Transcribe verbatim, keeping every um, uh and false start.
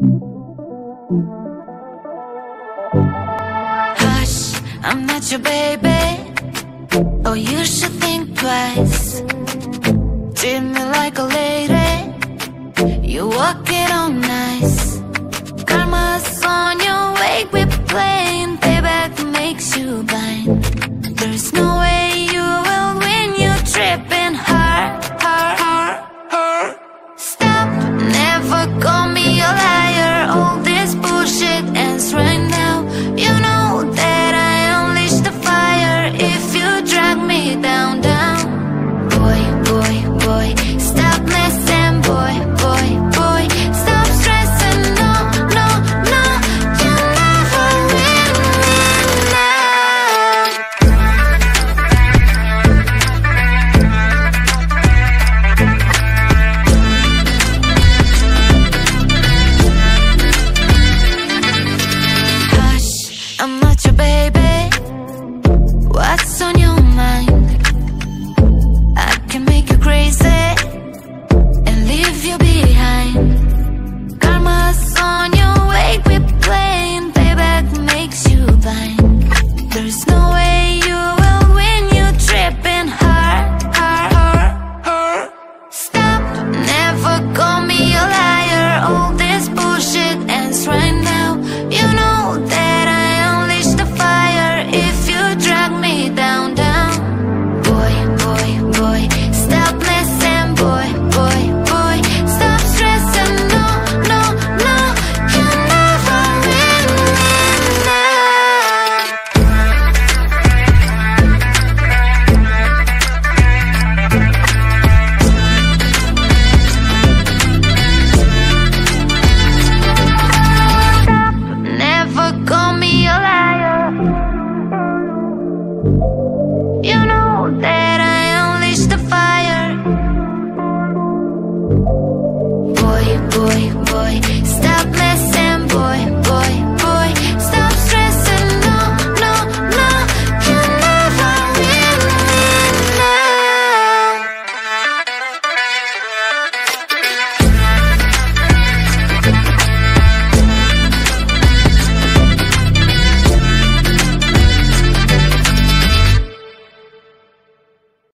Hush, I'm not your baby. Oh, you should think twice. Treat me like a lady. You walk it on nice. Karma's on your way, we're playing. Payback makes you blind. There's no